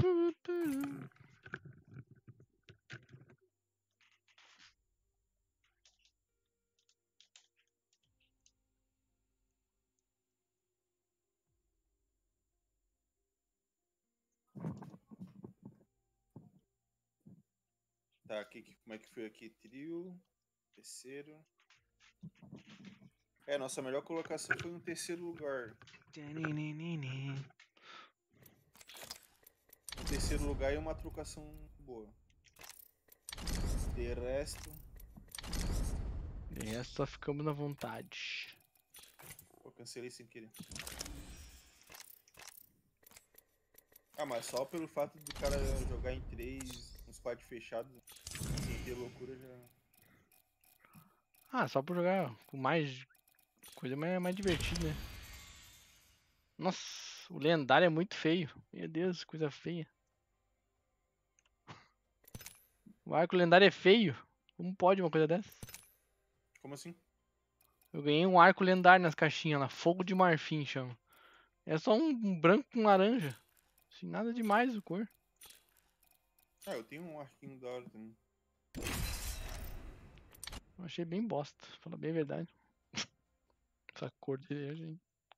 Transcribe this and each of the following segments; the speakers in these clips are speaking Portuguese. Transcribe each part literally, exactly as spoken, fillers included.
Tá, aqui, como é que foi aqui? Trio, terceiro. É, nossa melhor colocação foi no terceiro lugar. No terceiro lugar e uma trocação boa. De resto. De resto, só ficamos na vontade. Eu cancelei sem querer. Ah, mas só pelo fato do cara jogar em três, um squad fechado, sem ter loucura já. Ah, só por jogar com mais coisa mais, mais divertida, né? Nossa, o lendário é muito feio. Meu Deus, coisa feia. O arco lendário é feio. Como pode uma coisa dessa? Como assim? Eu ganhei um arco lendário nas caixinhas lá. Fogo de marfim chama. É só um, um branco com laranja. Assim, nada demais a cor. Ah, eu tenho um arquinho da hora também. Eu achei bem bosta, pra falar bem a verdade. Essa cor dele, gente.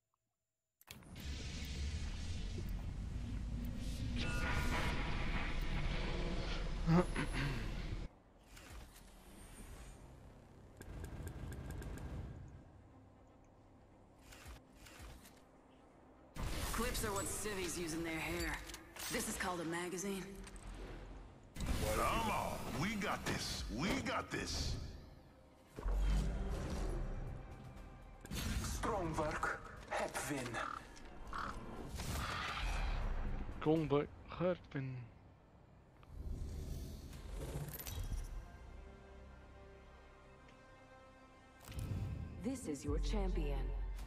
Clips are what civvies use in their hair. This is called a magazine. Come on, we got this. We got this. Strong work, Hepvin. Kronberg Herpen. This is your champion.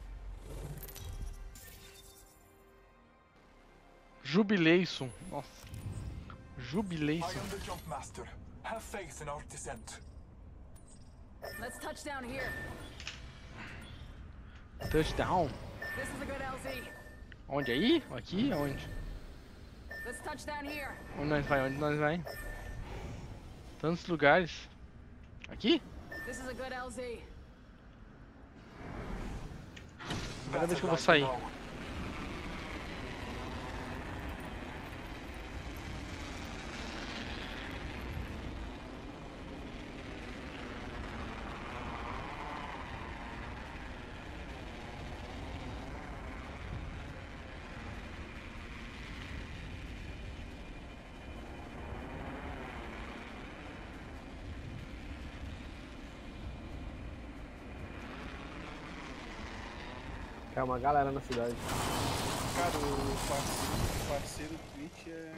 Jubileison. Nossa. I Jubileison. am the jump master. Have faith in our descent. Let's touch down here. Touchdown. This is a good L Z. Onde aí? Aqui? Onde? Let's touch down here. Onde nós vai? Onde nós vai? Tantos lugares. Aqui? This is a good L Z. Primeira vez que eu vou sair. É uma galera na cidade. Cara, o parceiro, o parceiro Twitch é.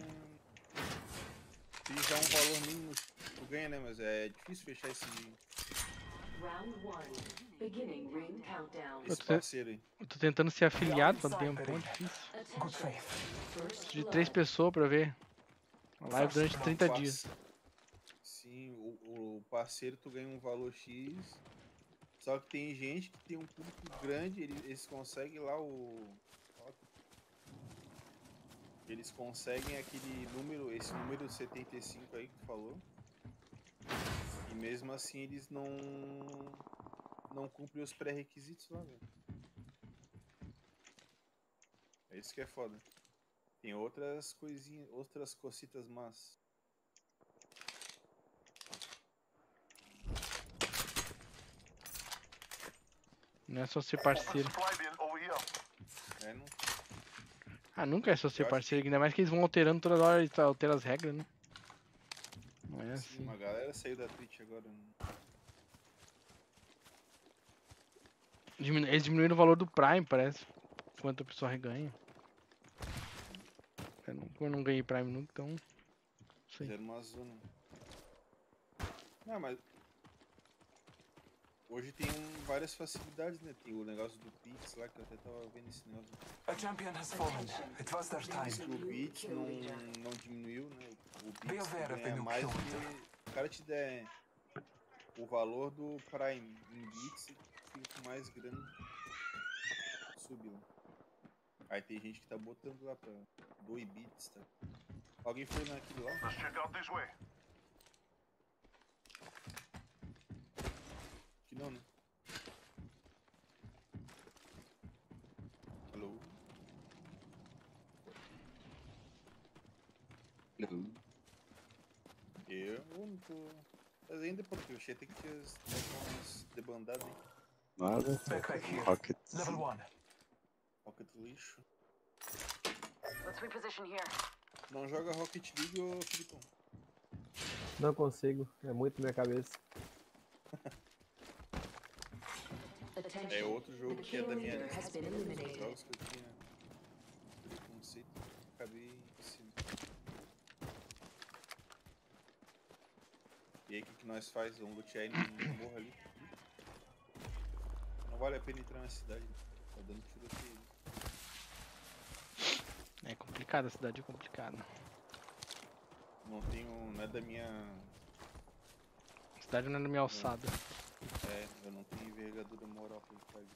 Ele dá um valor mínimo, tu ganha, né? Mas é difícil fechar esse, Round one. Beginning ring countdown. esse parceiro aí. Eu tô tentando ser afiliado pra tempo, é difícil. Good faith. First De três blood. pessoas pra ver a live durante trinta Parce- dias. Sim, o, o parceiro tu ganha um valor X. Só que tem gente que tem um público grande, eles, eles conseguem lá o. Eles conseguem aquele número, esse número setenta e cinco aí que tu falou. E mesmo assim eles não. Não cumprem os pré-requisitos lá, velho. É isso que é foda. Tem outras coisinhas, outras cocitas más. Não é só ser parceiro. Supply bin over here. É, não. Ah, nunca é só ser Eu acho parceiro, ainda mais que eles vão alterando toda hora e alteram as regras, né? Não é Sim, assim. uma galera saiu da Twitch agora. Né? Diminu- Eles diminuíram o valor do Prime, parece. Quanto a pessoa reganha. Eu não, eu não ganhei Prime nunca, então. Não sei. Fizeram uma zona. Não, mas. Hoje tem um- várias facilidades, né? Tem o negócio do Pix lá, que eu até tava vendo esse negócio. A champion has fallen. It was their time. Diz que o Pix não, não diminuiu, né? O Be Pix tu aware of the ganha new mais do kilometer. que. O cara te der o valor do Prime em bits, fica com mais grana. Subiu. Aí tem gente que tá botando lá pra dois bits, tá? Alguém foi naquilo lá? Let's check out this way. Que não, né? Alô? Eu não tô... Mas ainda porque o Xê tem que ter as umas debandadas, hein? Nada. Backpack here. Rocket. Level one. Rocket lixo. Let's reposition here. Não joga Rocket League, ô Filipão. Não consigo. É muito minha cabeça. Attention. É outro jogo The que é da kill minha leader lista. has been Os eliminated. jogos que eu tinha preconceito, acabei em cima. E aí o que, que nós faz? Vamos lutear ele no morro ali. Não vale a pena entrar na cidade. Tá dando tiroteio. É complicado, a cidade é complicada. Não tenho. Não é da minha. A cidade não é na minha alçada. É, eu não tenho envergadura moral pra entrar ali.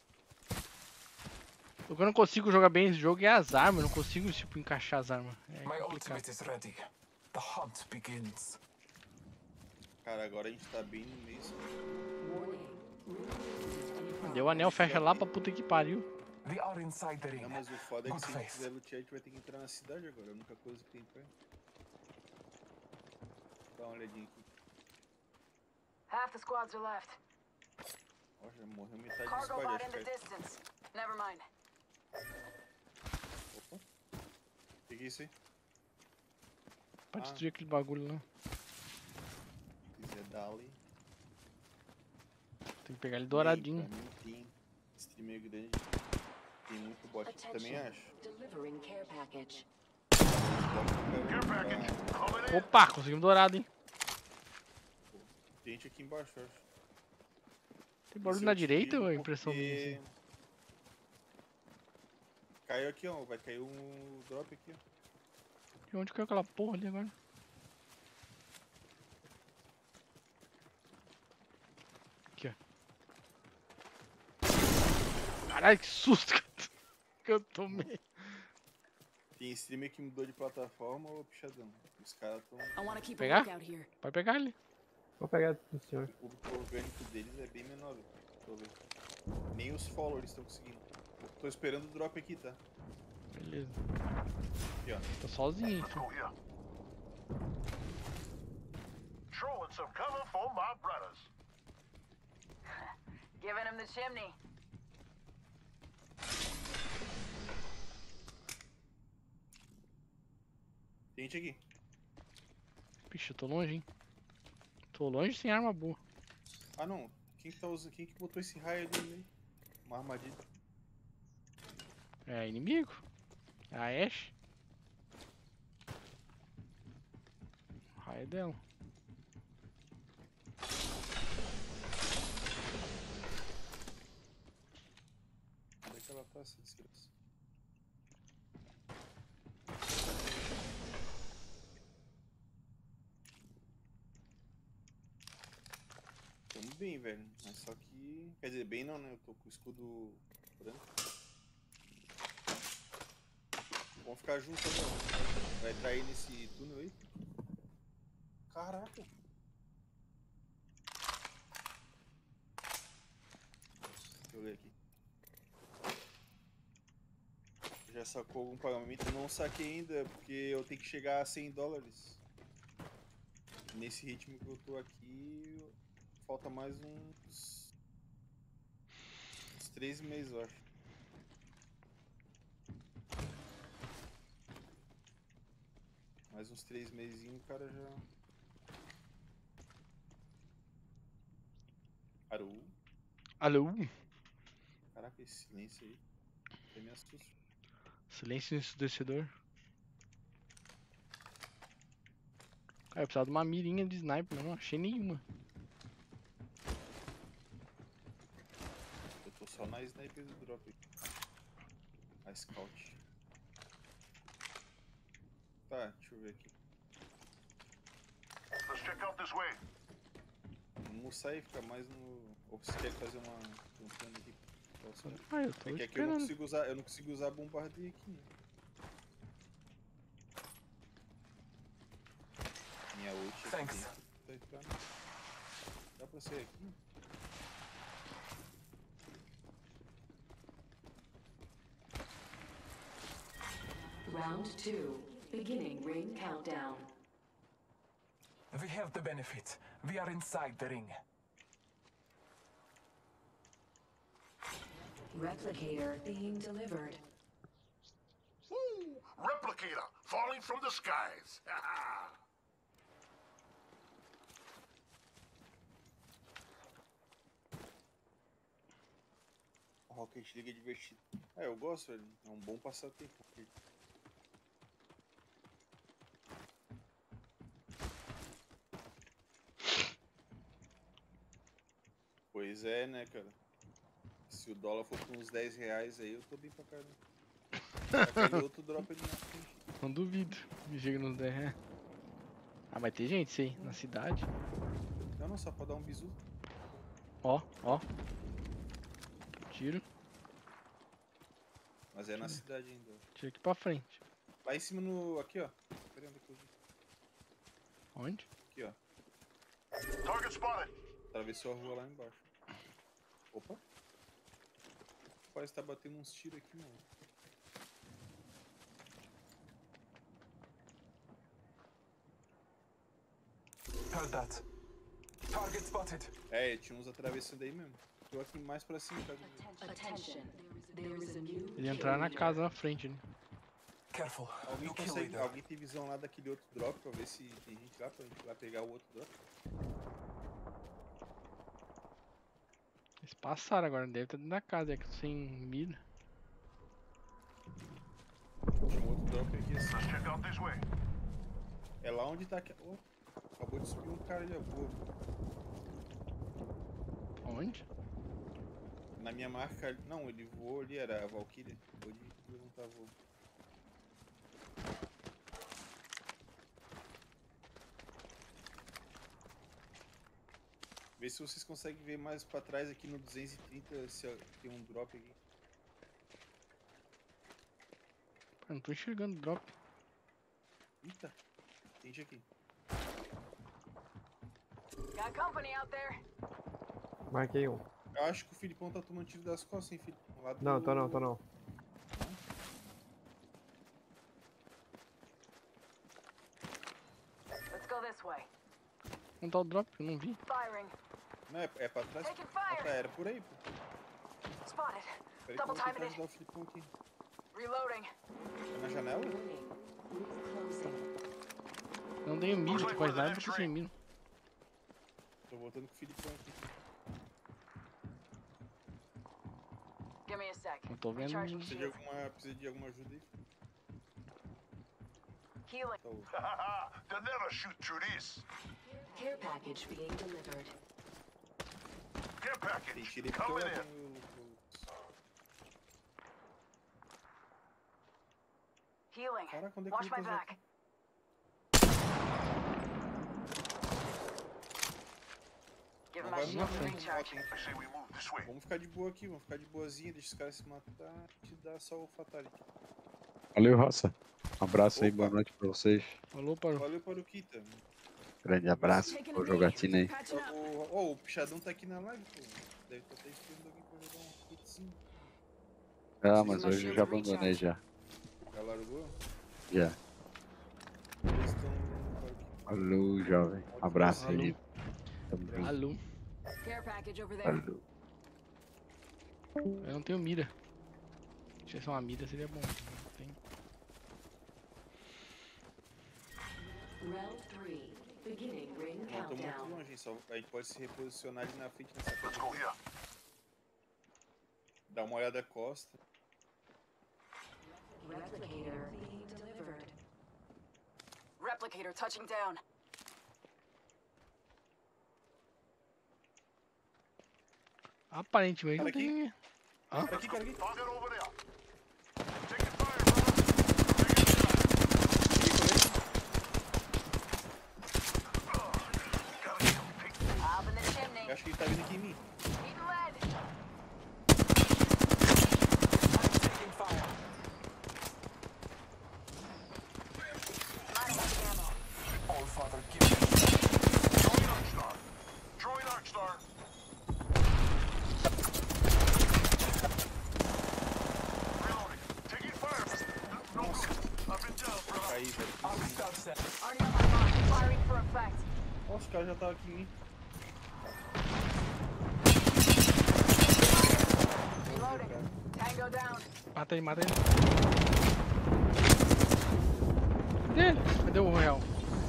O que eu não consigo jogar bem esse jogo é as armas, eu não consigo, tipo, encaixar as armas. É My complicado. ultimate is ready. The hunt begins. Cara, agora a gente tá bem no meio. Deu o anel, fecha lá pra puta que pariu. We are inside the ring. Não, mas o foda é que Good se a gente faith. quiser lutear, a gente vai ter que entrar na cidade agora. É a única coisa que tem perto. Dá uma olhadinha aqui. Half the squads are left. Ó, já morreu metade do Cargo squad, bot acho in the que é. distance. Never mind. Opa. O que que é isso aí? Pra Ah. destruir aquele bagulho lá. Se quiser dar ali. Tem que pegar ele douradinho. Pra mim tem streamer grande. Tem muito bot. Também Attention. acho. Delivering care package. Care package coming in. Opa, conseguimos dourado, hein? Tem gente aqui embaixo, eu acho. Tem barulho Esse na eu tiro direita ou é impressão minha? porque- Assim? Caiu aqui, ó. Vai cair um drop aqui, ó. E onde caiu aquela porra ali agora? Aqui, ó. Caralho, que susto que eu t- que eu tomei. Tem streamer que mudou de plataforma ou pichadão. Os caras tão. I want to keep Pegar? a lookout here. Pode pegar ele. Vou pegar do senhor. O público orgânico deles é bem menor. Deixa eu ver. Nem os followers estão conseguindo. Eu tô esperando o drop aqui, tá? Beleza. Aqui, ó. Tô sozinho, Let's filho. go here. Throwing some cover for my brothers. Giving him the chimney. Tem gente aqui. Bicho, eu tô longe, hein? Tô longe sem arma boa. Ah, não. Quem que tá usando? Quem que botou esse raio ali no meio? Uma armadilha. É inimigo? É a Ashe? O raio é dela. Onde é que ela tá, essa desgraça? Tamo bem, velho. Mas só que. Quer dizer, bem não, né? Eu tô com o escudo branco. Vamos ficar juntos agora. Vai trair nesse túnel aí? Caraca! Deixa eu ver aqui. Já sacou algum pagamento? Não saquei ainda, porque eu tenho que chegar a cem dólares. Nesse ritmo que eu tô aqui, falta mais uns... uns três meses, eu acho. Mais uns três mesinhos, o cara já... Parou. Alô? Caraca, esse silêncio aí. Até me assusta. Silêncio ensurdecedor. Cara, eu precisava de uma mirinha de sniper, mas não achei nenhuma. Eu tô só na sniper do drop aqui. A scout. Tá, deixa eu ver aqui. Let's check out this way. Vamos sair e ficar mais no... Ou você quer fazer uma... um plano aqui pra Posso... Ah, eu tô É que aqui eu não esperando. consigo usar, eu não consigo usar bombardeio aqui. Né? Minha ult aqui Thanks. dentro tá entrando. Dá pra ser aqui? Round two. Beginning ring countdown. We have the benefit. We are inside the ring. Replicator being delivered. Woo! Replicator falling from the skies. Rocket League é divertido. É, eu gosto, velho. É um bom passatempo. Pois é, né, cara? Se o dólar for por uns dez reais aí, eu tô bem pra caramba. Aquele outro drop ali na frente. Não duvido. Me chega nos dez reais. Ah, vai ter gente, sei, na cidade. Não, não, só pra dar um bisu. Ó, ó. Tiro. Mas é na cidade ainda. Tiro aqui pra frente. Lá em cima no... Aqui, ó. Pera aí, onde é que eu vi? Onde? Aqui, ó. Target spotted. Atravessou a rua lá embaixo. Opa. Parece que tá batendo uns tiros aqui, mano. Heard that. Target spotted. É, tinha uns atravessando aí mesmo. Tô aqui mais pra cima, tá? Attention. There is a new Ele entrar na kill casa na frente, né? Careful. Alguém New kill consegue, leader. alguém tem visão lá daquele outro drop pra ver se tem gente lá pra gente ir lá pegar o outro drop? Eles passaram agora, deve estar dentro da casa, é que eu tô sem mira. Tinha um outro drop aqui assim. Let's check out this way. É lá onde tá aqui. Oh, acabou de subir um cara ali, ó. Boa. Onde? Na minha marca ali. Não, ele voou ali, era a Valkyria. Acabou de levantar voo. Vê se vocês conseguem ver mais pra trás aqui no duzentos e trinta se tem um drop aqui. Eu não tô enxergando o drop. Eita, tem gente aqui. Got company out there. Marquei um. Eu acho que o Filipão tá tomando tiro das costas, hein, Filipão? Lá do... Não, tô não, tô não. Let's go this way. Onde tá o drop? Eu não vi. Firing. Não, é, é pra trás? Taking Ah, fire. tá, era por aí, pô. Spotted. Peraí que eu Double vou tentar timing it. ajudar o Filipão aqui. Reloading. Tá na janela? warning. Closing. Não tenho mira, tô quase nada, tô sem mira. Tô voltando com o Filipão aqui. Give me a sec. Não tô vendo. Recharging Precisa de shield. alguma, precisa de alguma ajuda aí? Healing. Tá, ô. They'll never shoot through this. Care package being delivered. Care Tem package. tiro aí porque eu Coming levo in. o... Healing. Caraca, onde é que Watch eu vou my usar back. aqui? Give Não my vai shield muito a bem, recharge. I say we move this way. Vamos ficar de boa aqui, vamos ficar de boazinha, deixa os caras se matar e te dar só o fatality. Valeu, Roça. Um abraço aí, Opa. boa noite pra vocês. Falou, parou. Valeu para o Kita. Grande abraço. Taking a Boa knee. jogatina aí. Patching up. O, oh, o Pichadão tá aqui na live, pô. Deve estar até esperando alguém pra jogar um kitzinho. Ah, mas hoje eu já abandonei já. Já largou? Já. Eles estão... Falou, jovem. Um abraço Alô. aí. Tamo junto. Alô. Care package over there. Falou. Eu não tenho mira. Se tivesse uma mira seria bom. Não tem. Round three. Beginning ring Não tô muito countdown. longe, hein? Só a gente pode se reposicionar ali na frente nessa Let's coisa. go here. Dá uma olhada costa. Replicator being delivered. Replicator touching down. Aparentemente não Cara aqui. tem. Hã? Cara aqui, cara aqui. Target over there. Taking fire, brother. Taking fire. Gotta get him, Pete. Up in the chimney. Eu acho que ele tá vindo aqui em mim. Eating lead. Father, give me a Throwing Arc Star. Throwing Arc Star. Reloading. Taking fire. No good. I've been down, brother. Aí, velho. Arc Star set. Already on my mark. Firing for effect. Nossa, o cara já tava aqui em mim. Reloading. Tango down. Mata ele, mata ele. Cadê ele? Cadê o real?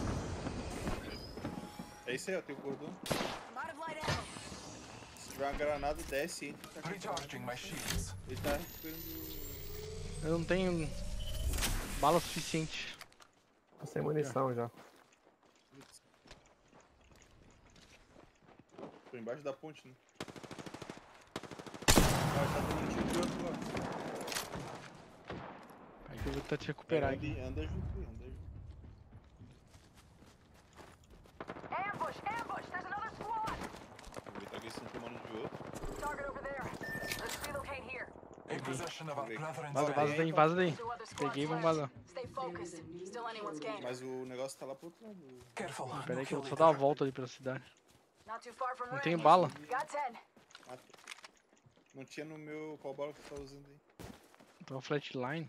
É isso aí, ó, tem o cordão. I'm out of light ammo. Se tiver uma granada, desce, entra e taca a Recharging my shields. Ele tá recuperando. Eu não tenho bala suficiente. Tô sem munição já. Tô embaixo da ponte, né? Ah, tá dando tiro de outro lado. Aí que eu vou tentar te recuperar aqui. Anda, anda junto aí, anda junto. Ambush! Ambush! There's another squad! Aproveitar que eles estão tomando de outro. Target over there. Let's relocate here. In possession of our brethren. Vaza, Vaza daí, vaza daí. Two other squads Peguei e vamos left. vazar. Stay focused. Still anyone's game. Mas o negócio tá lá pro outro lado. Careful. Pera aí que eu no vou só kill dar uma leader. volta ali pela cidade. Not too far from Não range. tenho bala. Got ten. Ah, tá. Não tinha no meu. Qual bala que você tá usando aí? Então uma flatline.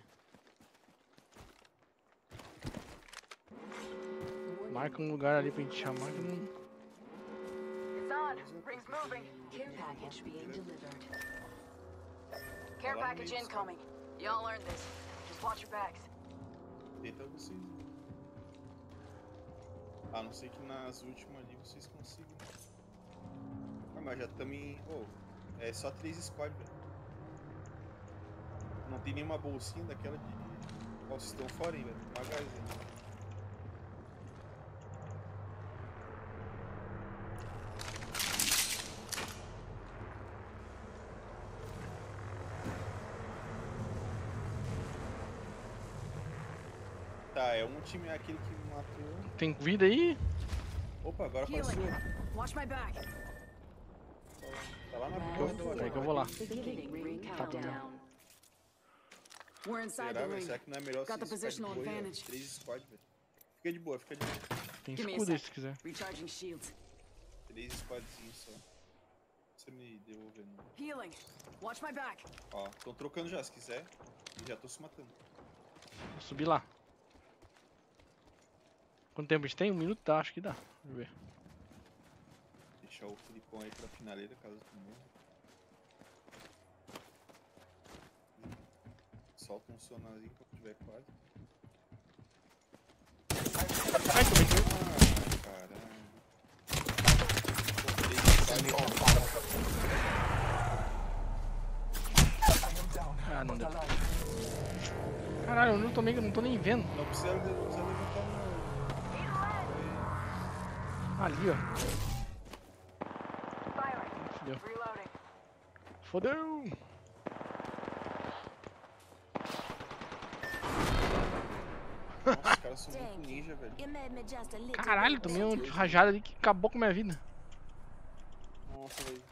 Marca um lugar ali pra gente chamar que não. It's on. Rings moving. Care package being delivered. Care package incoming. Y'all earned this. Just watch your backs. Eita, vocês. A não ser que nas últimas ali vocês consigam. Ah, mas já estamos em. Oh, é só três squad, velho. Não tem nenhuma bolsinha daquela de. Ó, vocês estão fora, hein, velho. Uma gás aí. Tá, é um time aquele que me matou. Tem vida aí? Opa, agora apareceu. Healing. Watch my back. Tá lá na Round porta da Peraí loja. que eu vou lá. Beginning ring countdown. We're inside Será, the velho? ring. Será que não é melhor Got the vocês ficarem de positional boa aí, ó? advantage. Três squad, velho. Fica de boa, fica de boa. Tem Give me a escudo aí sec. se quiser. Recharging shields. Três squadzinhos só. Você me devolvendo. Healing. Watch my back. Ó, tô trocando já, se quiser. E já tô se matando. Vou subir lá. Quanto tempo a gente tem? Um minuto? Tá, acho que dá. Deixa eu ver. Deixar o Filipão aí pra finaleira, caso tu morra. Solta um sonarzinho quando tiver quase. Ai, tomei tiro. Ah, caralho. Sending all fire. I am down, Ah, não but deu. alive. Caralho, eu não tomei, eu não tô nem vendo. Não precisa, não precisa levantar não. Ali, ó. Firing. Fudeu. Reloading. Fodeu! Nossa, os caras são muito ninja, velho. Caralho, tomei uma rajada ali que acabou com a minha vida. Nossa, velho.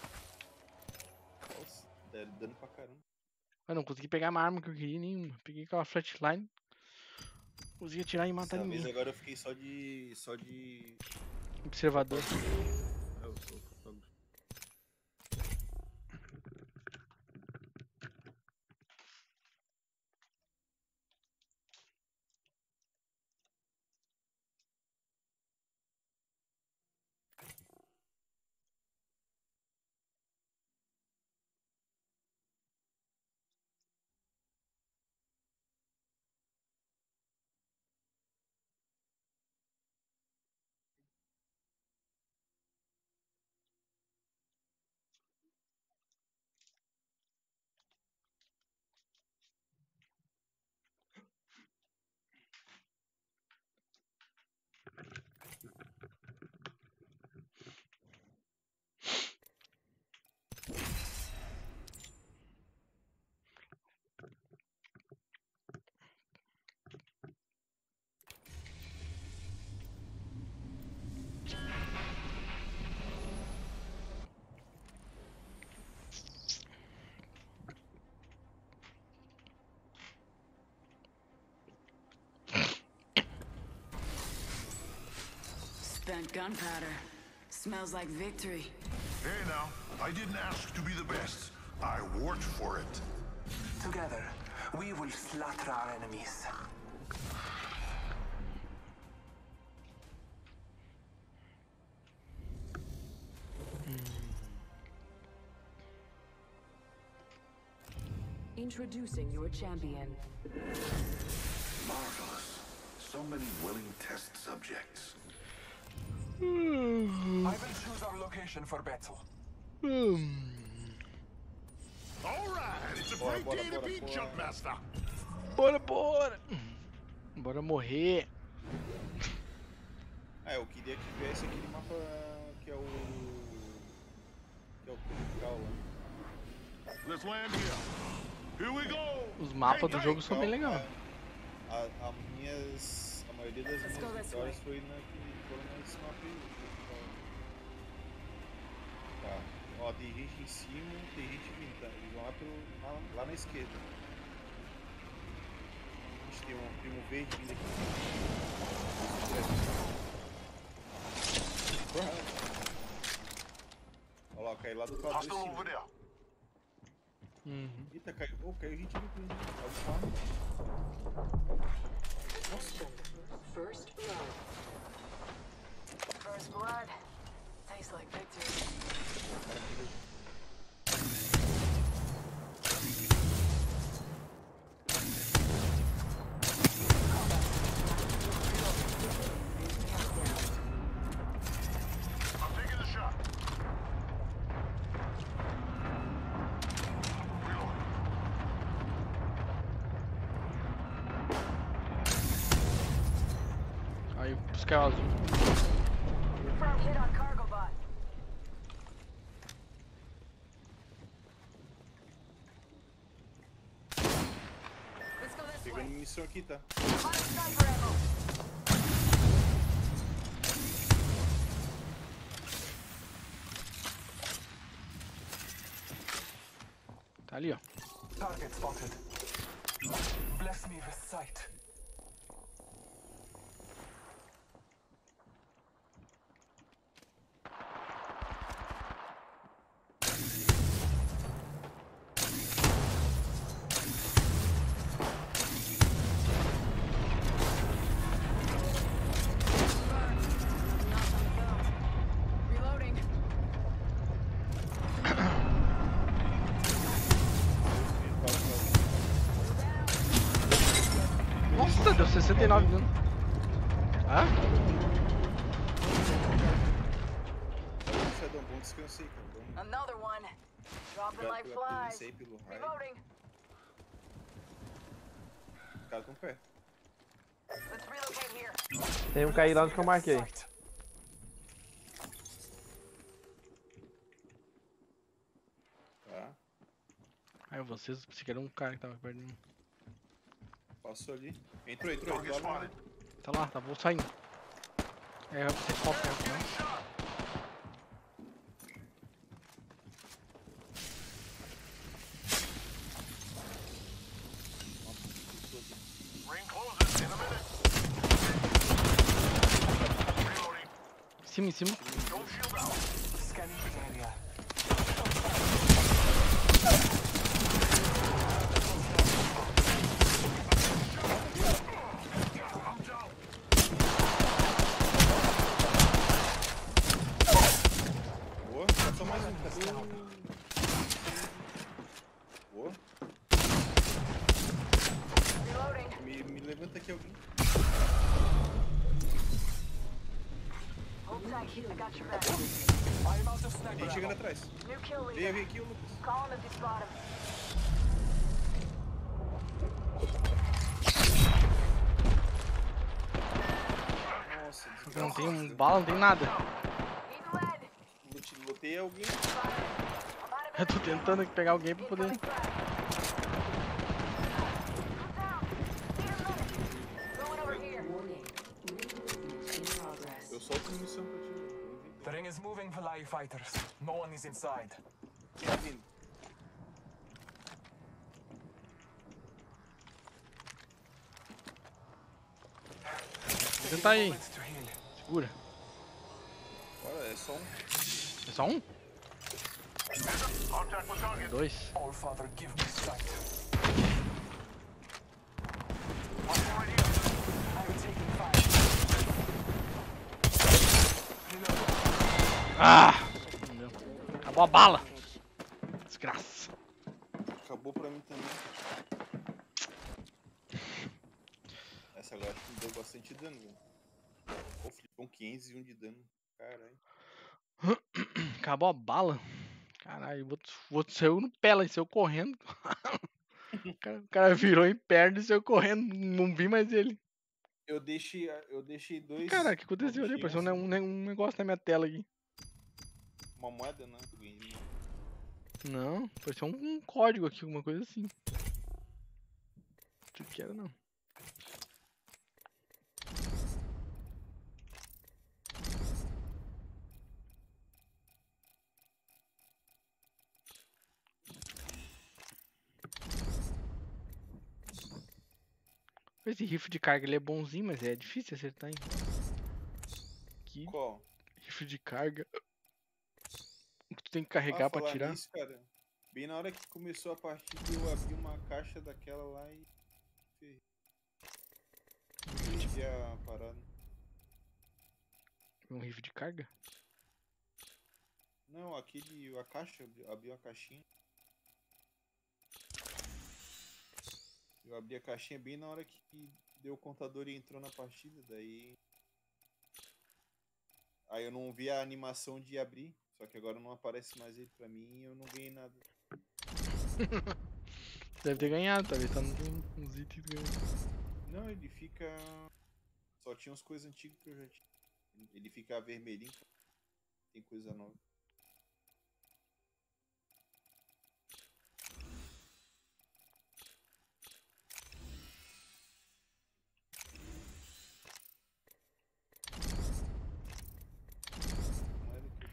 Nossa, deram dano pra caramba. Eu não consegui pegar uma arma que eu queria nenhuma. Peguei aquela flatline. Consegui atirar e matar Dessa vez ninguém. agora eu fiquei só de. só de. Observador. Eu sou fotógrafo. Spent gunpowder. Smells like victory. Hey now, I didn't ask to be the best. I worked for it. Together, we will slaughter our enemies. Introducing your champion. Marvelous. So many willing test subjects. I will choose our location for battle. All right, it's a Bora, great bora, day to bora, be bora. Jumpmaster. Bora, bora! Bora morrer. Ah, eu queria que viesse aquele mapa que é o. que é o tropical lá. Let's land here. Here we go. Os mapas do jogo são bem legais. A, a minhas. A maioria das Let's go minhas this vitórias way. foi naquele. foram nesse mapa aí. Tá. Ó, tem gente em cima, tem gente vindo, tá? Eles vão lá, pelo, lá, lá na esquerda. A gente tem um, tem um verde vindo aqui. Olha lá, caiu lá do lado de Hostile over cima. there. Uhum. Eita, caiu. Oh, caiu gente ali pra gente. Olha o farm. Nossa. First blood. First blood. Tastes like victory. I'm taking the shot. Reloading. Aí, os caras azul. Confirmed hit on cargo bot. Let's go this Pegando way. munição aqui, tá? On sniper ammo. Tá ali, ó. Target spotted. Bless me with sight. Reloading. Nossa, deu sessenta e nove dano. Ah? Isso é um bom descanso aí, cara. Dá um Another one. Dropping obrigado like pela flies. presença aí, pelo raio. Reloading. Os caras tão perto. Let's relocate here. Tem um cair lá onde que eu marquei. Sight. Tá. Aí vocês, pensei que era um cara que tava perto de mim. Passou ali. Entrou, entrou, Target entrou lá. spotted. Tá lá, tá, vou saindo. É, vocês faltam, né? Ring closes in a minute. Reloading. Em cima, em cima. Don't shield out. Scanning the area. I'm down. Boa, passou mais um. Cadê o... Boa. Reloading. Me, me levanta aqui alguém. Hold tight. I got your back. I'm out of Tem sniper gente chegando ammo. atrás. New kill Vem, leader. vem aqui, o Lucas. Call him if you spot him. Nossa, Porque não tem um bala, não tem nada. Need lead. Lute- Lutei alguém. I'm out of Eu tô tentando aqui pegar alguém pra poder. incoming frag. I'm down. Need a minute. Going over here. Warning. Ring movement in progress. Eu solto munição pra ti. Vamos ver. The ring is moving for live fighters. No one is inside. Tá vindo. Vou tentar aí. Moments to heal. Segura. só um. É só um? Contact with target. Dois? All Father, give me sight. One more right here. I'm taking fire. Reload. Ah! Não deu. Acabou a bala. Desgraça. Acabou pra mim também. Essa agora acho que me deu bastante dano, velho. Pô, Flipão quinhentos e um de dano. Caralho. Acabou a bala. Caralho, o outro, o outro saiu no pé lá e saiu correndo. O cara, o cara virou em perna e saiu correndo. Não vi mais ele. Eu deixei, eu deixei dois. Cara, o que aconteceu ali? eu deixei Apareceu um, um- ne- um negócio na minha tela aqui. Uma moeda, né? Eu ganhei. Não, apareceu um, um código aqui, alguma coisa assim. Não sei o que era, não. Esse rifle de carga ele é bonzinho, mas é difícil acertar, hein? Que Qual? rifle de carga. Tu tem que carregar Ah, pra falar tirar. nisso, cara. Bem na hora que começou a partida, eu abri uma caixa daquela lá e. ferrei. Perdi a parada. Um rifle de carga? Não, aquele. A caixa, abri- abri uma caixinha. Eu abri a caixinha bem na hora que deu o contador e entrou na partida, daí. Aí eu não vi a animação de abrir, só que agora não aparece mais ele pra mim e eu não ganhei nada. Deve ter ganhado, talvez tá nos uns itens ganhando. Não, ele fica. Só tinha umas coisas antigas que eu já tinha. Ele fica vermelhinho, tem coisa nova. Moeda que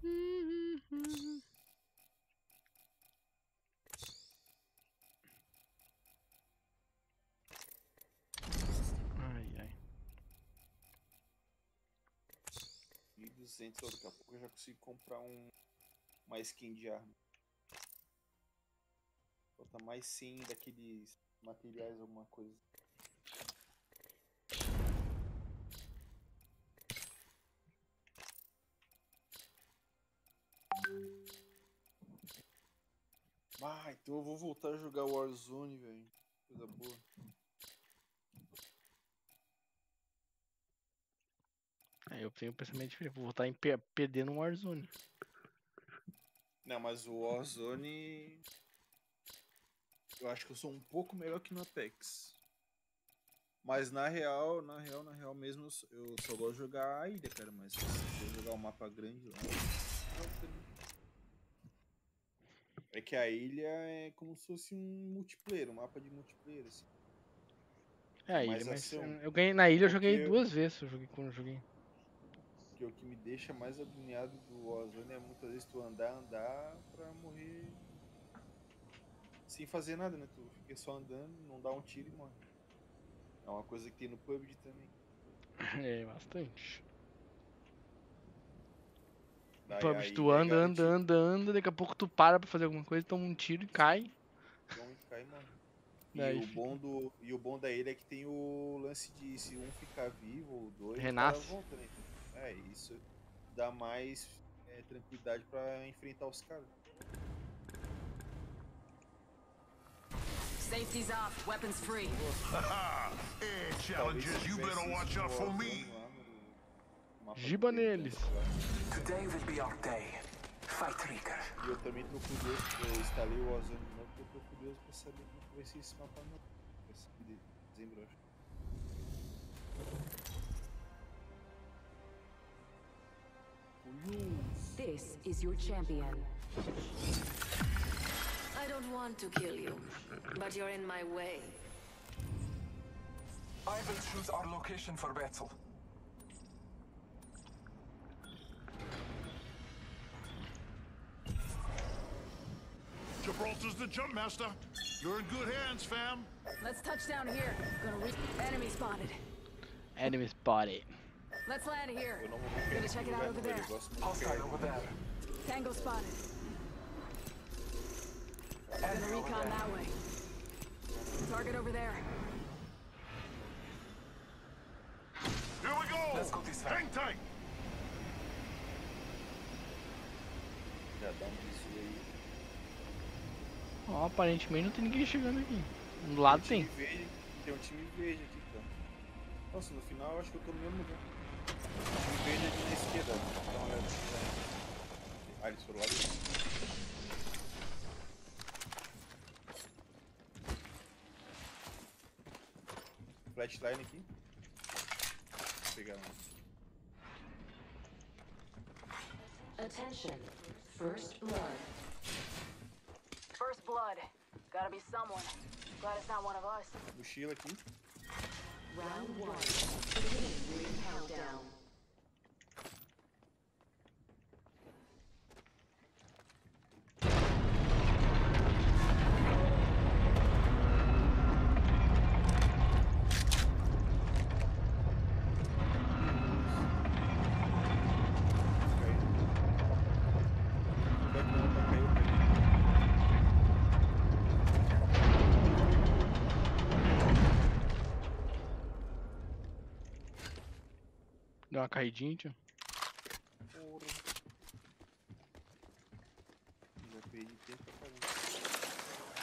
Ai, ai. mil e duzentos, ó, daqui a pouco eu já consigo comprar um, uma skin de arma. Falta mais cem daqueles materiais, alguma coisa. Ah, então eu vou voltar a jogar Warzone, velho. Coisa boa. É, eu tenho um pensamento diferente. Vou voltar em P- PD no Warzone. Não, mas o Warzone. Eu acho que eu sou um pouco melhor que no Apex. Mas na real, na real, na real mesmo, eu só- eu só gosto de jogar a ilha, cara. Mas se eu jogar um mapa grande lá. É que a ilha é como se fosse um multiplayer, um mapa de multiplayer, assim. É, a mais ilha, mas ação. eu ganhei na ilha, eu joguei Porque- duas vezes. Eu joguei quando eu joguei. Porque o que me deixa mais agoniado do Warzone é muitas vezes tu andar, andar pra morrer sem fazer nada, né? Tu fica só andando, não dá um tiro e morre. É uma coisa que tem no P U B G também. É, bastante. Daí Pô, a bicho, ilha tu é anda, anda, garantido, anda, anda, daqui a pouco tu para pra fazer alguma coisa, toma um tiro e cai. então cai e morre. E Daí o, fica- bom do, e o bom da ilha é que tem o lance de se um ficar vivo ou dois, o Renasce. cara volta, né? É, isso dá mais é, tranquilidade pra enfrentar os caras. Safety's off, weapons free. Haha! Air Talvez challengers, se you tivesse better isso watch no out for Warzone me. lá no mapa Giba do Play, neles. sei lá. Today will be our day. Fight Reaker. E eu também tô curioso, eu instalei o Warzone de novo porque eu tô curioso pra saber como é que vai ser esse mapa novo. Vai ser de dezembro, eu acho. Curioso. This is your champion. I don't want to kill you, but you're in my way. I will choose our location for battle. Gibraltar's the jump master. You're in good hands, fam. Let's touch down here. Gonna reach enemy spotted. Enemy spotted. Let's land here. Eu não vou confiar Gonna nesse check it lugar out over não, ele there. gosta muito de Hostile pegar over there. Tango spotted. Gonna Enemy over recon there. that way. Target over there. Here we go. Let's go this way. Hang tight. Já dá um bisu aí. Ó, aparentemente não tem ninguém chegando aqui. Do lado Tem um tem. time verde, tem um time verde aqui, cara. Nossa, no final eu acho que eu tô no mesmo lugar. O time verde aqui na esquerda. Dá uma olhada aqui, né? Ah, eles foram lá dentro. Flatline aqui. Vou pegar um. Attention. First blood. First blood. Gotta be someone. Glad it's not one of us. Mochila aqui. Round one. Beginning ring countdown. Deu uma caidinha, tio. Porra. Já perdi tempo pra caramba.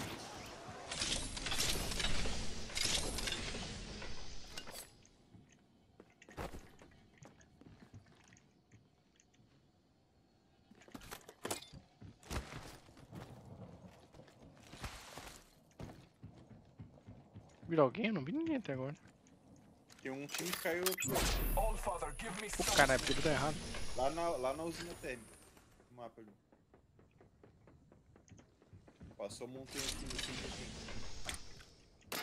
Viu alguém? Eu não vi ninguém até agora. Tem um time que caiu aqui, All father, give me Pô, some. caralho, porque tá errado. lá na, lá na usina térmica. No mapa ali. Passou um montanha aqui no centro aqui.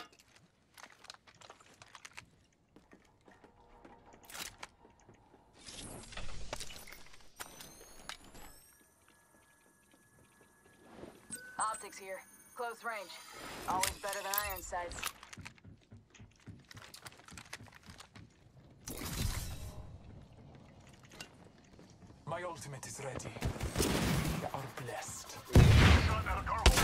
Optics here. Close range. Always better than iron sights. My ultimate is ready. We are blessed. Shot at a cargo.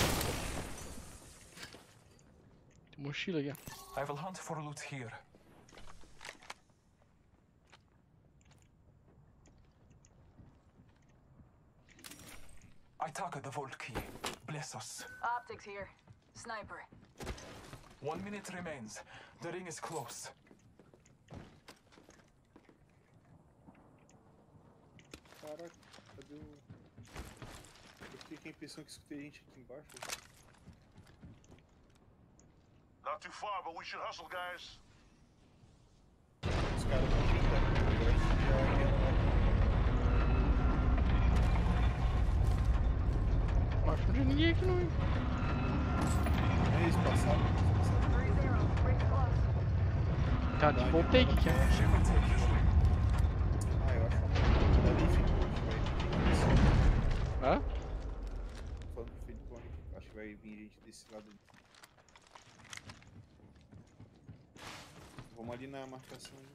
Tem mochila aqui, ó. I will hunt for loot here. I target the vault key. Bless us. Optics here. Sniper. One minute remains. The ring is close. Caraca, cadê o... Eu fiquei com a impressão que escutei gente aqui embaixo. Not too far, but we should hustle, guys. Os caras vão tentar. Melhor a gente já adiantar aqui. Acho que não tinha ninguém aqui não, hein? É, eles passaram. Eles passaram. three zero. Ring's close. Tá, voltei aqui, que é. She will take you. Ah, eu acho que dali ficou, acho que vai vir desse Hã? falando pro Felipone, acho que vai vir gente desse lado ali. Vamos ali na marcação ali.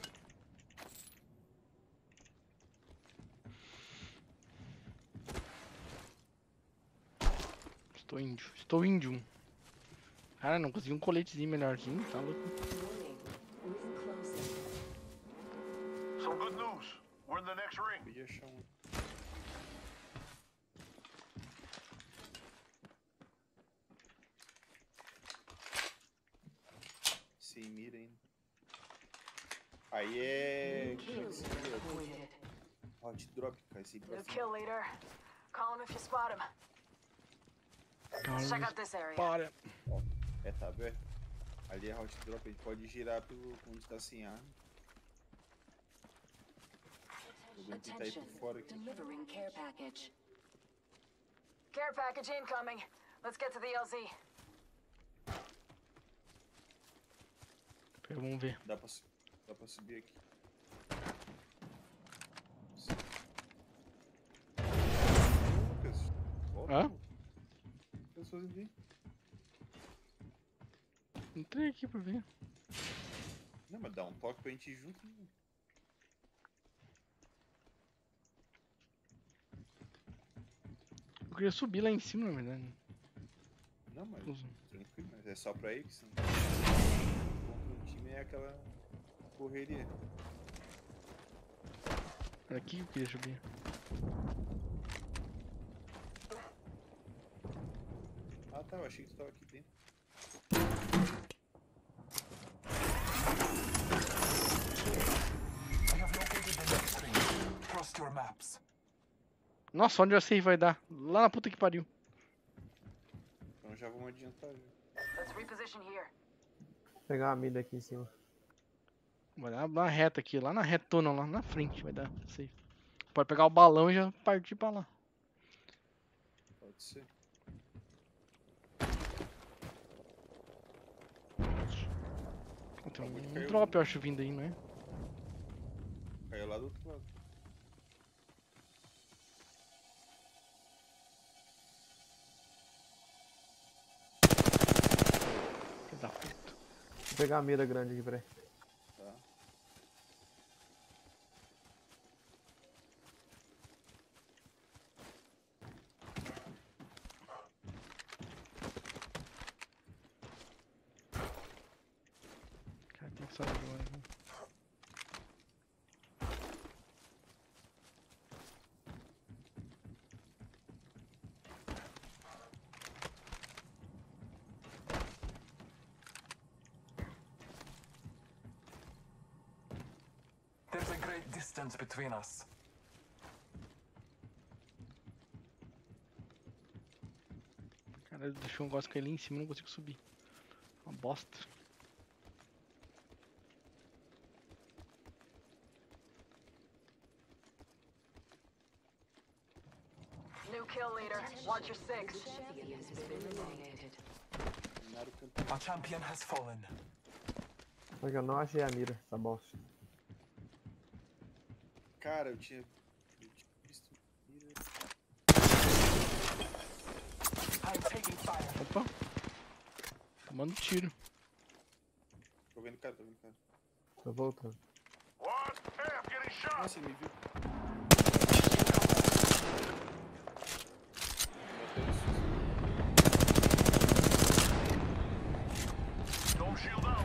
Estou índio. Estou índio. Cara, não consegui um coletezinho melhorzinho, tá louco? Warning. Ring closing. Some good news. We're in the next ring. Podia achar um. Sem mira ainda. Aí é. Kills avoided. Hot drop, cara. Esse New drop. kill leader. Call him if you spot him. Check out this area. Para. É, tá aberto. Ali é hot drop, ele pode girar pelo onde tá sem arma. Eu vou tentar ir Attention. por fora aqui. Delivering care package. Care package incoming. Let's get to the L Z. Vamos ver. Dá pra, su- dá pra subir aqui. Lucas, volta. Hã? Pessoas ali. Entrei aqui pra ver. Não, mas dá um toque pra gente ir junto. Né? Eu queria subir lá em cima, na verdade. Não, mas Usa. tranquilo, mas é só pra ir que senão... Contra o time é aquela correria. Era aqui que eu queria subir. Ah tá, eu achei que tu tava aqui dentro. I have located the next ring. Trust your maps. Nossa, onde a safe vai dar? Lá na puta que pariu. Então já vamos adiantar. Já. Let's reposition here. Vou pegar uma mida aqui em cima. Vai dar uma reta aqui, lá na retona, lá na frente vai dar safe. Pode pegar o balão e já partir pra lá. Pode ser. Tem Acabou de um cair o- drop, eu acho, vindo aí, não é? Caiu lá do outro lado. Filho da puta. Vou pegar a mira grande aqui, peraí. Tá. Cara, tem que sair agora. Né? There's a great distance between us. Cara, deixou um negócio cair ali em cima e não consigo subir. Uma bosta. New kill leader. Watch your six. Champion has been eliminated. Terminaram o campeonato. A champion has fallen. Só que eu não achei a mira, essa bosta. Cara, eu tinha. Eu tinha visto. I'm taking fire. Opa. Tomando tiro. Tô vendo o cara, tô vendo o cara. Tô voltando. What? Hey, I'm getting shot. Nossa, ele me viu. No shield out.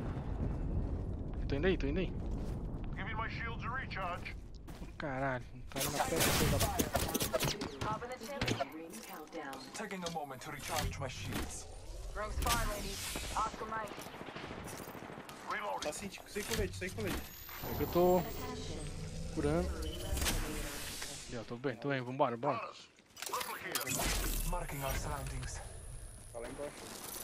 Tô indo aí, tô indo aí. Giving my shields a recharge. Caralho, não tá indo na pedra, filho da puta. Hop in the chimney. Ring countdown. Taking a moment to recharge my shields. Rings fire, ladies. Oscar Mike. Reloading. Tá sem, sem colete, sem colete. É que eu tô curando. Ih, ó, tô bem, tô bem, vambora, bora. Let's look here. Marking our surroundings. Tá lá embaixo.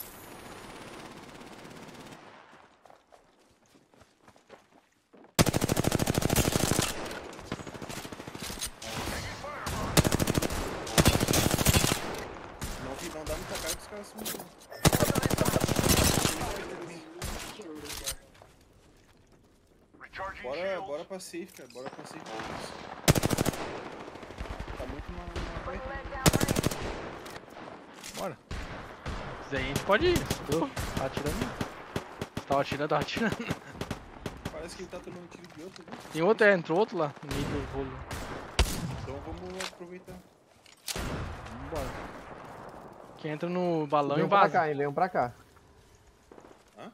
Não, vi- não dá muita cara que os caras se movem. Kill leader. Recharging Bora, shields. bora pra safe, cara. Bora pra safe. Tá muito na, na Bring frente. leg down range. Bora. Se quiser ir, a gente pode ir. Tô, tá atirando. Você tava atirando, tava atirando. Parece que ele tá tomando tiro de outro, viu? Tem outro, é, entrou outro lá no meio do rolo. Então vamos aproveitar. Vambora. Que entra no balão Vem e um pra vaza. cá, hein? Vem um pra cá. Hã?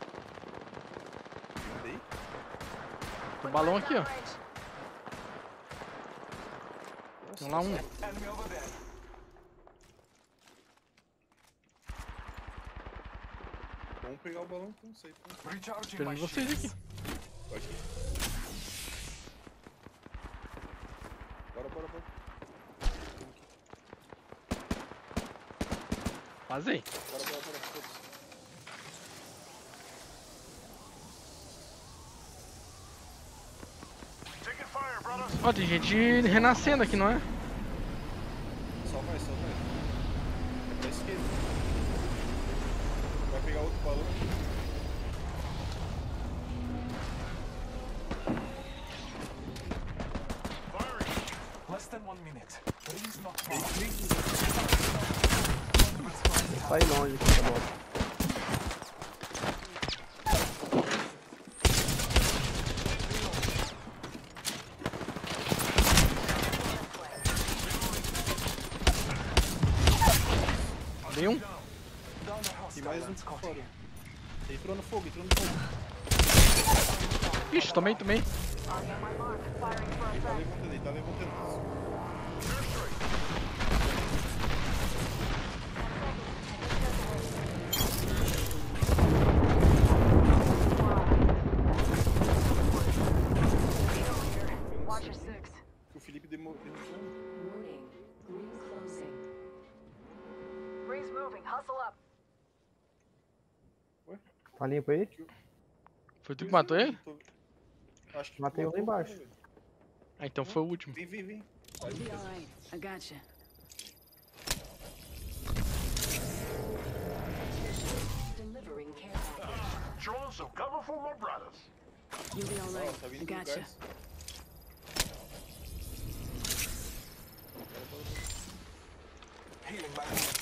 Manda aí. Tem um balão aqui, ó. Range. Tem lá um. Enemy over there. Vamos pegar o balão então, safe. Então. Recharging Esperando my vocês aqui. shields. Pode ir. Bora, bora, bora. Vazei. Bora, bora, bora. Foda-se. Taking fire, brothers. Ó, tem gente renascendo aqui, não é? Só vai, só vai. É pra esquerda. Vai pegar outro balão. Firing. Less than one minute. The ring's not far. Sai longe aqui, tá bom. Tomei um. Down the Tem hostile mais um ones, Scotty. fora. Entrou no fogo, entrou no fogo. Ixi, tomei, tomei. On my mark. Firing for Ele tá effect. levantando, ele tá levantando. Watch your six. O Felipe demo- derrubou. Warning. Rings closing. Rings moving. Hustle up. Tá limpo aí? Foi tu que matou ele? Tô- Acho que Matei um lá matou o cara, embaixo. velho. Ah, então foi o último. Vem, vem, vem. You'll be alright. I gotcha. Delivering care package. Showing some cover for my brothers. You'll be Ó, alright. tá I vindo do gotcha. gás. Healing my wounds.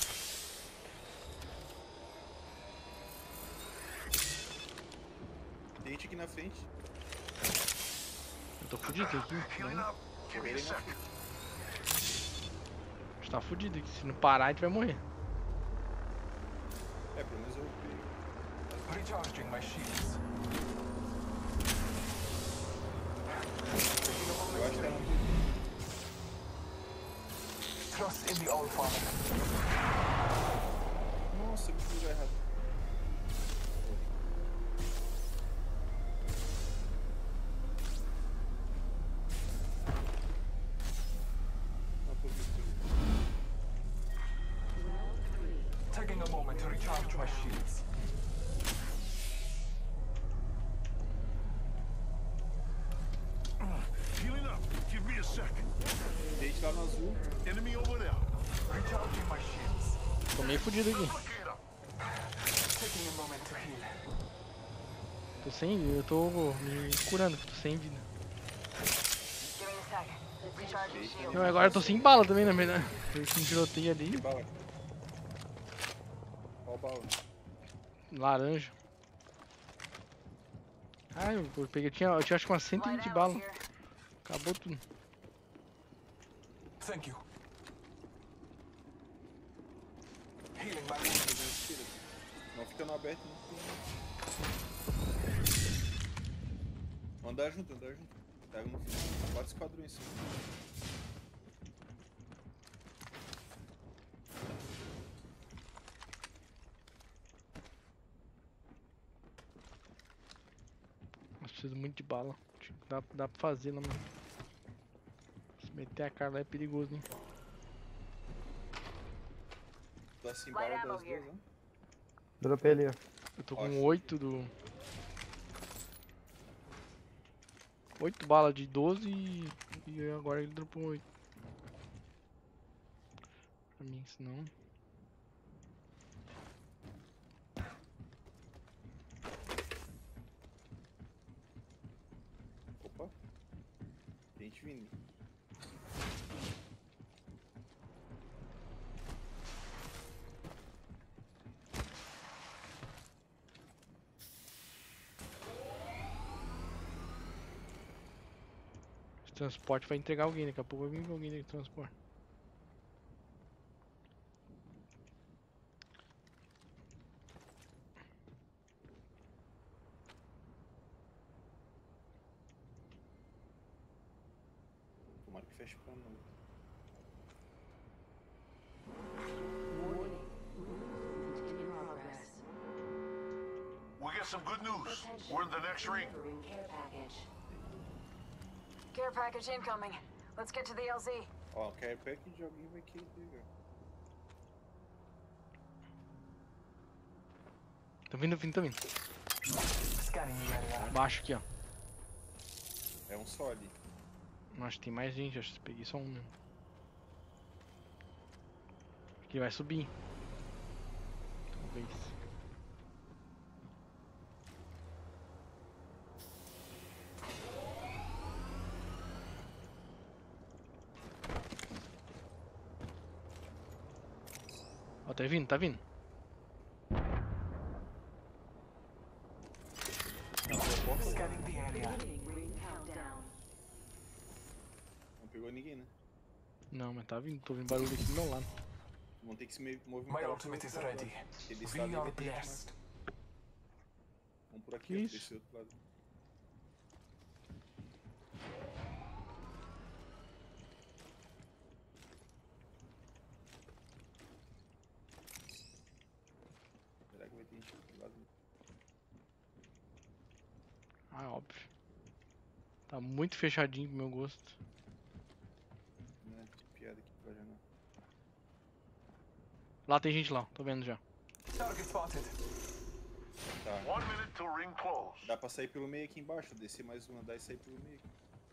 Tem gente aqui na frente. Eu tô fudido aqui. Healing Né? up. Give me a Correrem na second. frente. A gente tá fudido aqui. Se não parar, a gente vai morrer. É, pelo menos eu pego. Recharging my shields. Eu acho que tá na Trust in the All Father. Nossa, eu fiz errado. Não, tô vendo. Taking a moment to recharge my shields. Healing up. Give me a second. Tem gente lá no azul. Enemy over there. Recharging my shields. Tô meio fudido aqui. Locator. Taking a moment to heal. Tô sem. Eu tô me curando, que tô sem vida. Give me a sec. Recharge your shield. Eu agora tô sem bala também, na verdade. Eu fiz um tiroteio ali. Bala. Qual bala? Laranja. Ah, eu, eu peguei. Eu tinha, eu tinha acho que umas cento e Light vinte ammo balas. here. Acabou tudo. Thank you. Healing my wounds. Não fica no aberto, não. Andar junto, andar junto. Pega no final. Quatro esquadrões em cima. Nossa, preciso muito de bala. Acho que Dá, dá pra fazer lá, mano. Se meter a cara lá é perigoso, hein? Dá assim Light bala ammo das here. duas, né? Dropei ali, ó. Eu tô com Ótimo. oito do. oito balas de doze e, e agora ele dropou oito. Pra mim, senão. Opa. Gente vindo. Esse transporte vai entregar alguém, daqui a pouco vai vir alguém de transporte. Tomara que feche pra não. Warning. Movement in progress. We get some good news. We're in the next ring. Delivering care package. Care package incoming. Let's get to the L Z. Ó, care pack de alguém vai querer pegar. Tá vindo, vindo, tá vindo. Scanning the area. Baixo aqui, ó. É um só ali. Acho que tem mais gente, acho que peguei só um mesmo. Acho que ele vai subir. Talvez. Ó, tá vindo, tá vindo. Scanning the area. Beginning ring countdown. Não pegou ninguém, né? Não, mas tá vindo, tô ouvindo barulho aqui do meu lado. Vão ter que se me- My movimentar. ultimate is ready. Ele está We ali, are vai ter que mais. blessed. Vamos por aqui, Que ó, isso? desse outro lado. Será que vai ter gente do lado? Ah, óbvio. Tá muito fechadinho pro meu gosto. Não é piada aqui pra janela. Lá tem gente lá, tô vendo já. Target spotted. Tá. One minute to ring close. Dá pra sair pelo meio aqui embaixo, descer mais um andar e sair pelo meio.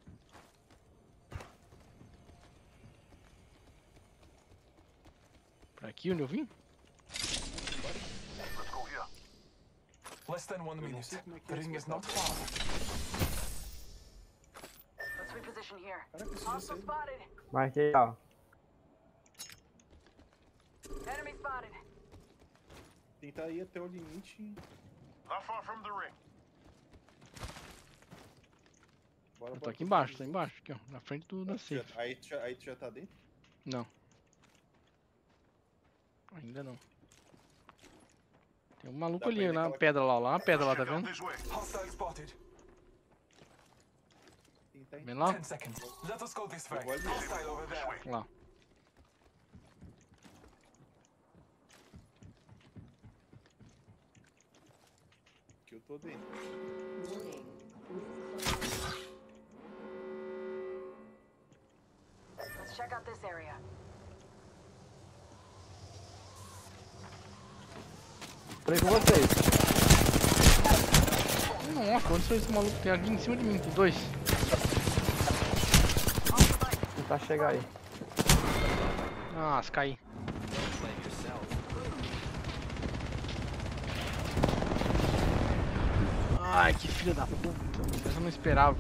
Por aqui onde eu vim? Let's go here. Less than one Eu não minute. sei como é que The é ring esse is not cara. far. Let's reposition here. Caraca, isso já Hostile saiu. spotted. Marquei, ó. Enemy spotted. Tentar ir até o limite. Not far from the ring. Bora, Eu tô bora, aqui embaixo, tô embaixo, aqui ó, na frente do da Tu já- safe. Aí tu, já, aí tu já tá dentro? Não. Ainda não. Tem um maluco Dá pra ali ir na naquela- pedra lá, lá na pedra lá, tá Check out vendo? this way. Hostile spotted. Tentar ir. Vem lá? Ten seconds. Let us go this way. Igual ali. Hostile over there. Lá. Que eu tô dentro. Warning. Let's check out this area. Falei com vocês. Nossa, onde foi esse maluco? Tem aqui em cima de mim, tem dois. Tentar chegar aí. Nossa, caí. Ai, que filho da puta. Essa eu não esperava.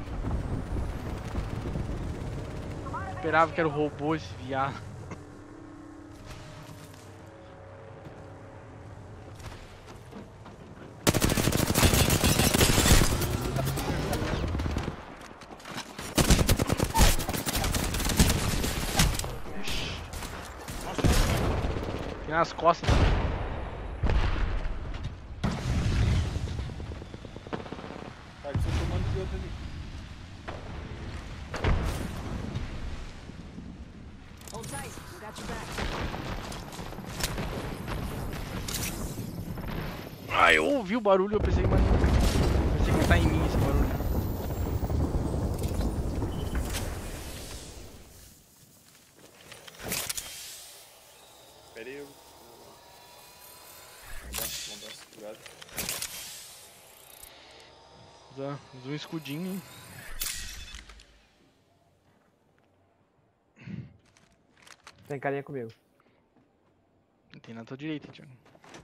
Esperava que era o robô esse viado. Tem nas costas. Tá, eles estão tomando de outro ali. Hold tight. We got your back. Ah, eu ouvi o barulho, eu pensei, mas não. Pensei que ia estar em mim esse barulho. Pera aí, eu. Vamos dar, vamos dar uma segurada. Usa, usa um escudinho, hein? Tem carinha comigo. Não tem nada à tua direita, Thiago.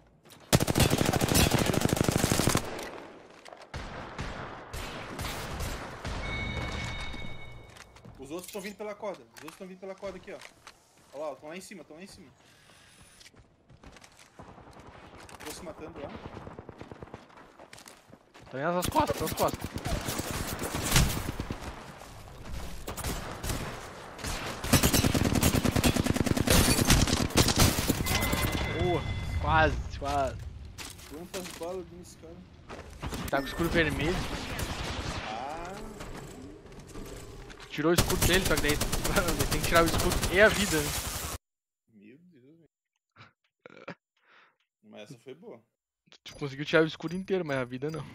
Os outros estão vindo pela corda. Os outros estão vindo pela corda aqui, ó. Olha lá, estão lá em cima, estão lá em cima. Tô se matando lá. Tá vendo as costas, as costas. Boa, quase, quase. Quantas balas nesse cara? Tá com o escudo vermelho. Ah, Tirou o escudo dele, só que daí ele tem que tirar o escudo e a vida, né? meu Deus, velho. Mas essa foi boa. Tu conseguiu tirar o escudo inteiro, mas a vida não.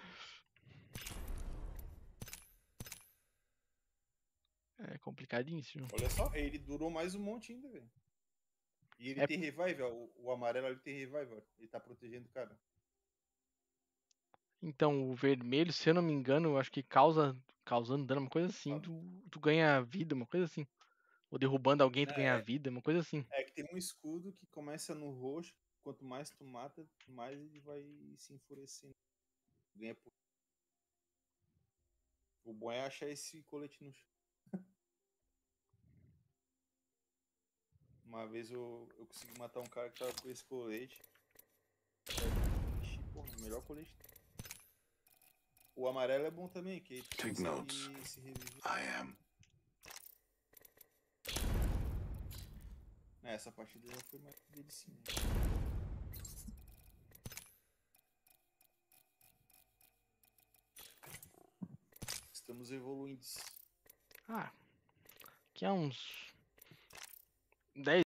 É complicadinho isso, João. Olha só, ele durou mais um monte ainda, velho. E ele É tem revive, ó. O, o amarelo ali tem revive, ó. Ele tá protegendo o cara. Então, o vermelho, se eu não me engano, eu acho que causa. Causando dano, uma coisa assim, tu, tu ganha vida, uma coisa assim. Ou derrubando alguém, tu Né, ganha é- vida, uma coisa assim. É que tem um escudo que começa no roxo. Quanto mais tu mata, mais ele vai se enfurecendo. Ganha por... O bom é achar esse colete no chão. Uma vez eu, eu consegui matar um cara que tava com esse colete. Ixi, porra, melhor colete. O amarelo é bom também, que tu Take consegue notes. se reviver. I am. É, essa partida já foi mais delicinha. Estamos evoluindo. Ah, que é uns dez